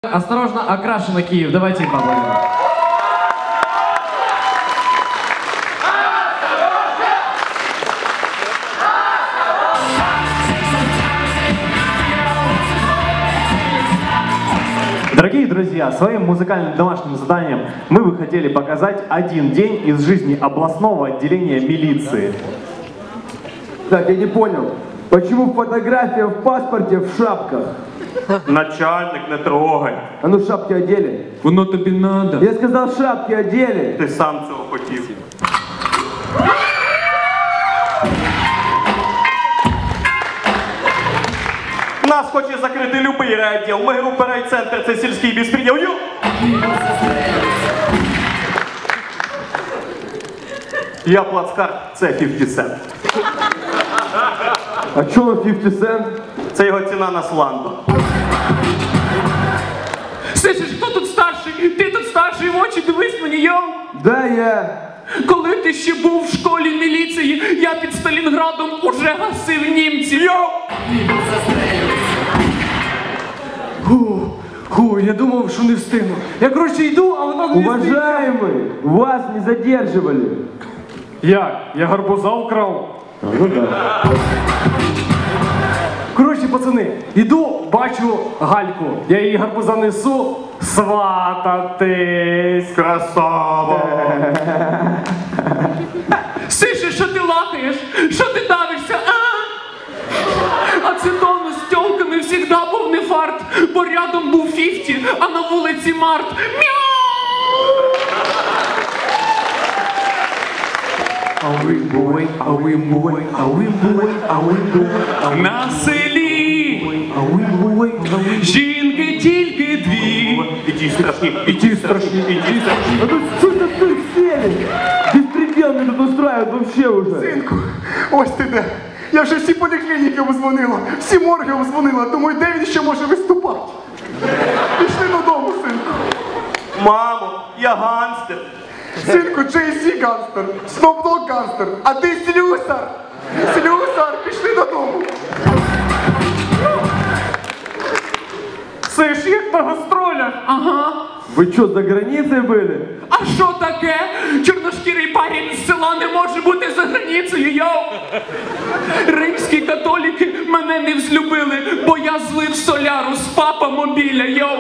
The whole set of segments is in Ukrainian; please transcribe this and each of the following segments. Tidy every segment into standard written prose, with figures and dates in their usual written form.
Осторожно, окрашено Киев. Давайте их поаплодируем. Дорогие друзья, своим музыкальным домашним заданием мы бы хотели показать один день из жизни областного отделения милиции. Так, я не понял, почему фотография в паспорте в шапках? Начальник, не трогай. А ну шапки одели. Воно тобі надо. Я сказал, шапки одели. Ти сам цього хотів. Нас хоче закрити любий райвідділ. Ми група райцентр, це сільський безпреділ. Я плацкарт, це 50 Cent. А чё 50 Cent? Це його ціна на сланду. Слышиш, хто тут старший? Ти тут старший, в очі дивись мені, йоу! Да, я. Коли ти ще був в школі міліції, я під Сталінградом уже гасив німців, йоу! Я думав, що не встигну. Я, коротше, йду, а вона не Уважаемый, вас не задерживали. Як? Я гарбуза вкрав. Ну да. Коротше, пацани, іду, бачу Гальку. Я її гарбуза несу. Свататись. Красава! Слышиш, що ти лахаєш? Що ти давишся, а? Ацетону з тьолками всегда був не фарт, бо рядом був 50, а на вулиці Март. Мяу! На селі жінки тільки дві. Іди страшні, іди страшні, іди страшні. А тут что-то тут сели. Беспредел мне тут устраивают вообще уже. Синку, ось ти де. Я вже всі поліклініки обдзвонила, всі морги обдзвонила, думаю, де він ще може виступати. Пішли додому, синку. Мамо, я ганстер. Синку, Джей-Зі гангстер, Snoop Dogg гангстер, а ти слюсар. Слюсар, пішли додому. Це ж як на гастролях. Ага. Вы что, за границей были? А що таке? Чорношкірий парень з села не може бути за границею, йоу! Римські католіки мене не взлюбили, бо я злив соляру з папа мобіля, йоу!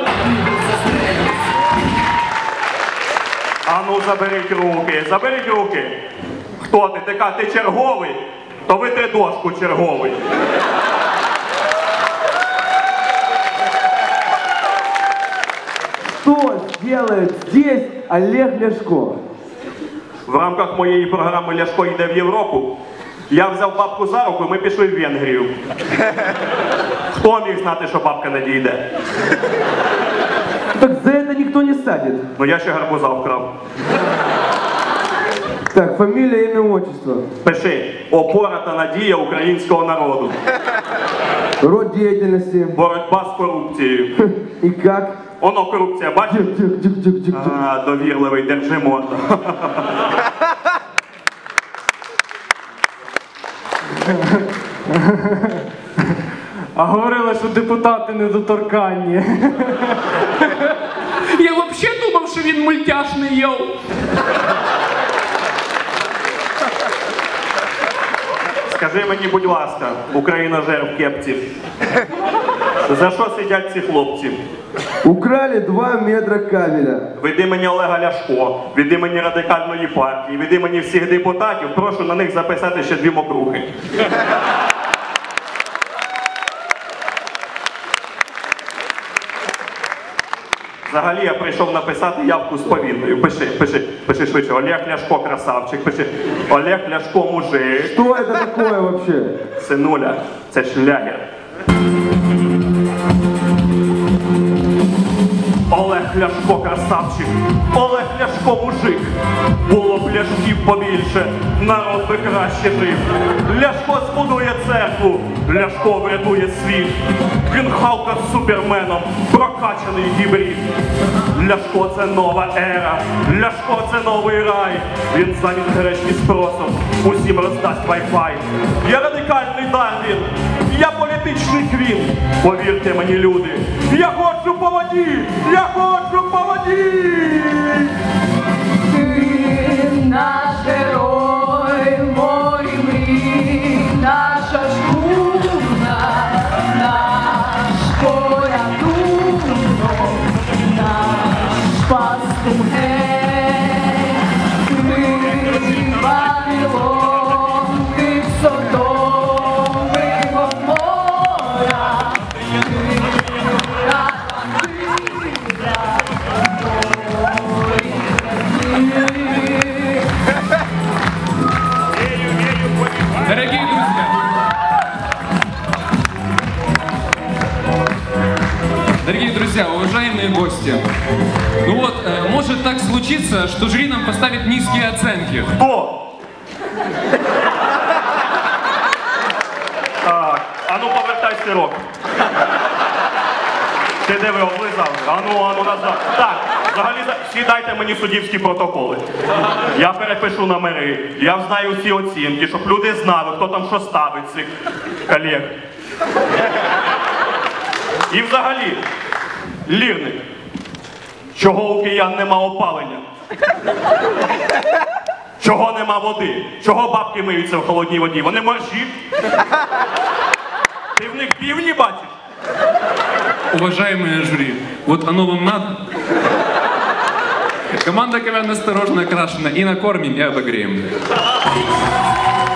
А ну заберіть руки, заберіть руки. Хто ти така? Ти черговий? То витри дошку черговий. Что делает здесь Олег Ляшко? В рамках моєї програми «Ляшко йде в Європу» я взяв бабку за руку і ми пішли в Венгрію. Хто міг знати, що бабка не дійде? Так за это никто не садит. Ну я ще гарбуза вкрав. Так, фамилия, имя, отчество. Пиши: опора та надія українського народу. Род деятельности. Боротьба з корупцією. И как? Оно корупція, бачиш? Тих. А, довірливий, держимо. А говорили, що депутати недоторканні. Я взагалі думав, що він мультяшний, йоу! Скажи мені, будь ласка, Україна жер в кепці. За що сидять ці хлопці? Украли 2 метра кабеля. Від імені Олега Ляшко, від імені Радикальної партії, від імені всіх депутатів прошу на них записати ще 2 мокрухи. Взагалі я прийшов написати явку з повинною. Пиши швидше. Олег Ляшко красавчик, пиши. Олег Ляшко мужик. Что это такое вообще? Синуля, це шлягер. Олег Ляшко красавчик, Олег Ляшко мужик. Було б Ляшків побільше, народ би краще жив. Ляшко збудує церкву, Ляшко врятує світ. Він Халка з суперменом, прокачаний гібрид. Ляшко це нова ера, Ляшко це новий рай. Він замість гречки з просом усім роздасть вай-фай. Я радикальний Дарвін, Я політичний квін, повірте мені, люди. Я ходжу по воді, я ходжу по воді. Ти наш герой, мой мрій, наша шкура, наш порятунок, наш пастух. Ти Вавилон, ти Содом, ти Гоморра, ти Дорогие друзья! Дорогие друзья, уважаемые гости, ну вот, может так случиться, что жюри нам поставит низкие оценки. Хто? Так, а ну повертай сирок. Ти де ви облизали? Ану назад. Так, взагалі сідайте мені суддівські протоколи. Я перепишу номери, я знаю всі оцінки, щоб люди знали, хто там що ставить цих колег. І взагалі, лірник, чого у киян нема опалення? Чого нема води? Чого бабки миються в холодній воді? Вони моржі? Ти в них півні бачиш? Уважаемые жюри, вот оно вам надо? Команда «Ковян» осторожно окрашена, и накормим, и обогреем.